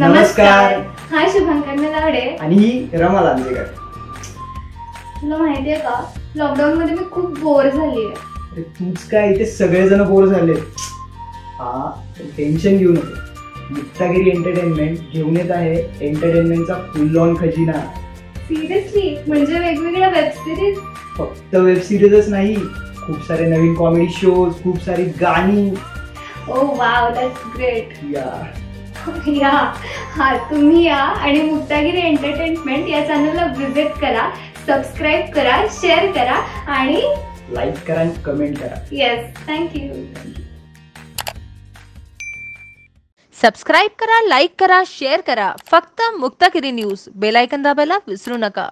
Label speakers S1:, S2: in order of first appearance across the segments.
S1: नमस्कार.
S2: हाय शुभांकर नलावडे
S1: आणि ही रमा लांजेकर.
S2: तुला माहितीये का, लॉकडाऊन मध्ये मी खूप बोर झाली आहे.
S1: अरे तूच काय, इथे सगळेजण बोर झाले. हा टेन्शन घेऊ नको. मुक्तागिरी एंटरटेनमेंट घेऊन येत आहे एंटरटेनमेंटचा फुल ऑन खजिना.
S2: सिरियसली? म्हणजे वेगवेगळ्या वेब सिरीज?
S1: फक्त वेब सिरीजच नाही, खूप सारे नवीन कॉमेडी शोज, खूप सारी गाणी.
S2: Oh wow, that's great.
S1: या
S2: हा तुम्ही या आणि मुक्तागिरी एंटरटेनमेंट या चॅनलला व्हिजिट करा, सबस्क्राईब करा, शेअर करा आणि
S1: लाईक करा आणि कमेंट करा.
S2: Yes, thank you.
S3: सबस्क्राईब करा, लाईक करा, शेअर करा. फक्त मुक्तागिरी न्यूज. बेल आयकॉन दाबायला विसरू नका.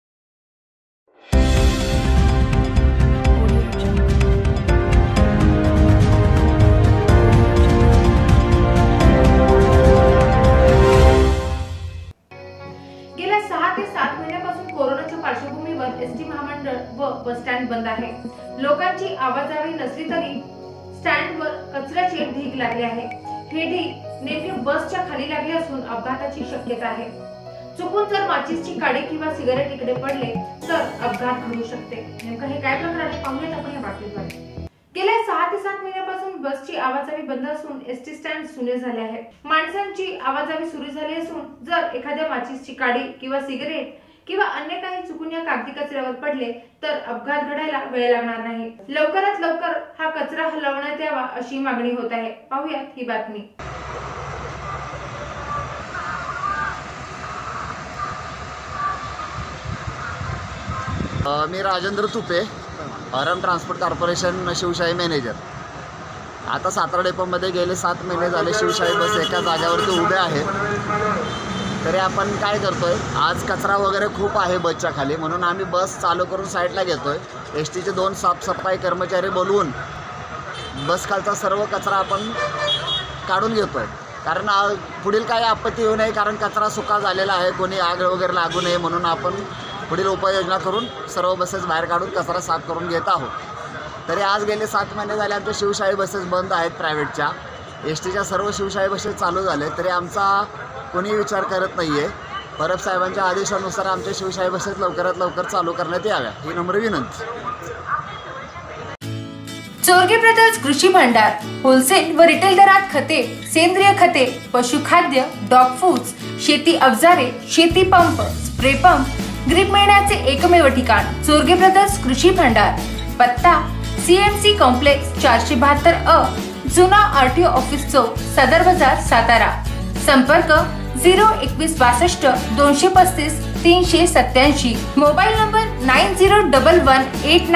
S4: गेल्या 6 ते 7 महिन्यापासून कोरोनाच्या पार्श्वभूमीवर एसटी महामंडळ व बस स्टँड बंद आहे. लोकांची आवाजावी नसली तरी स्टँडवर कचऱ्याचे ढीग लागले आहे. हे ढीग नेमके बसच्या खाली लागले असून अपघाताची शक्यता आहे. चुकून जर माचीसची काडी किंवा सिगारेट इकडे पडले तर अपघात घडू शकते. नेमकं हे काय प्रकार आहे पाहूयात आपण या बातमीद्वारे. गेल्या 6 ते 7 महिन्यापासून बसची आवाजावी बंद असून एसटी स्टँड सुने झाले आहे. माणसांची आवाजावी सुरू झाली असून जर एखाद्या माचीसची काडी किंवा सिगारेट किंवा अन्य काही चुकून या कागदी कचऱ्यावर पडले तर अपघात घडायला वेळ लागणार नाही. लवकरात लवकर हा कचरा हलवण्यात यावा अशी मागणी होत आहे. पाहूयात ही बातमी.
S5: मी राजेंद्र तुपे, आरम ट्रान्सपोर्ट कॉर्पोरेशन शिवशाही मॅनेजर. आता सातारा डेपोमध्ये गेले 7 महिने झाले शिवशाही बस एका जागेवरती उभ्या आहेत. तरी आपण काय करतोय, आज कचरा वगैरे खूप आहे बसच्या खाली, म्हणून आम्ही बस चालू करून साईडला घेतोय. एस टीचे 2 साफसफाई कर्मचारी बोलवून बस खालचा सर्व कचरा आपण काढून घेतोय. कारण पुढील काही आपत्ती येऊ नये, कारण कचरा सुका झालेला आहे, कोणी आग वगैरे लागू नये म्हणून आपण पुढील उपाययोजना करून सर्व बसेस बाहेर काढून कचरा साफ करून घेत आहोत. तरी आज गेले 7 महिने झाले आमच्या शिवशाही बसेस बंद आहेत प्रायव्हेटच्या. एस टीच्या सर्व शिवशाही बसेस चालू झाले, तरी आमचा कोणी विचार करत नाही आहे. परब साहेबांच्या आदेशानुसार आमच्या शिवशाही बसेस लवकरात लवकर चालू करण्यात याव्या ही नम्र विनंती.
S4: चोरगे ब्रदर्स कृषी भांडार होलसेल व रिटेल दरात खते, सेंद्रिय खते, पशुखाद्य, डॉग फूड्स, शेती अवजारे, शेती पंप, स्प्रे पंप, ग्रीप मिळण्याचे एकमेव ठिकाण चोरगे ब्रदर्स कृषी भांडार. पत्ता CMC कॉम्प्लेक्स 472 अ, जुना RTO ऑफिस चौक, सदर बाजार, सातारा. संपर्क 02162 235 387. Mobile number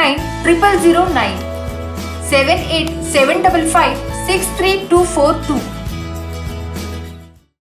S4: 9011890009 7875563242.